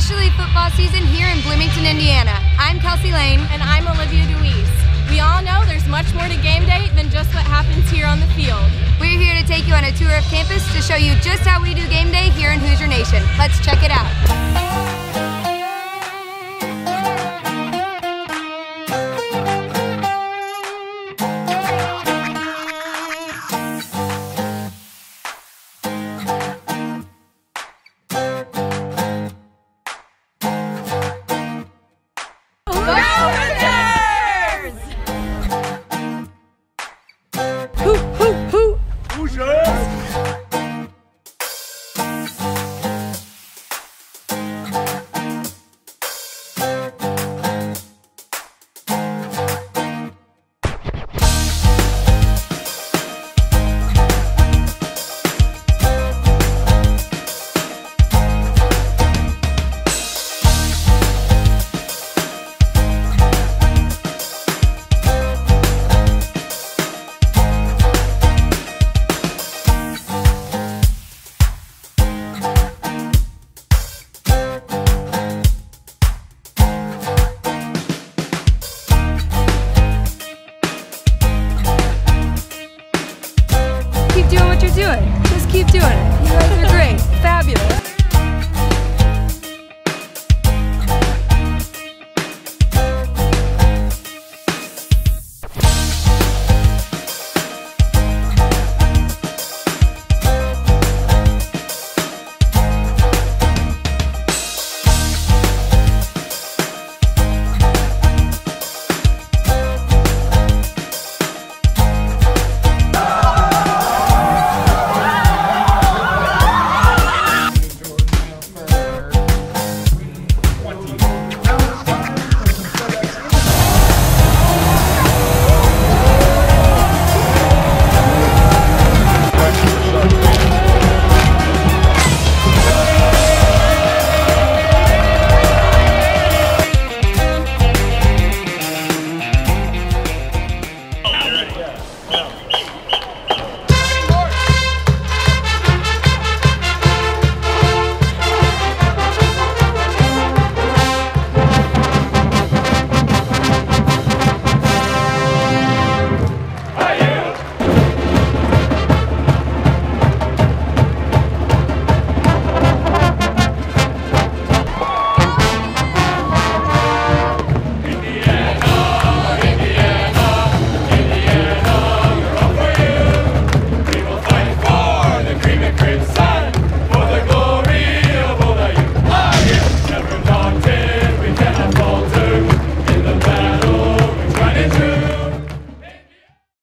officially football season here in Bloomington, Indiana. I'm Kelsey Lane. And I'm Olivia Deweese. We all know there's much more to game day than just what happens here on the field. We're here to take you on a tour of campus to show you just how we do game day here in Hoosier Nation. Let's check it out. Keep doing what you're doing. Just keep doing it. You guys are great. Fabulous.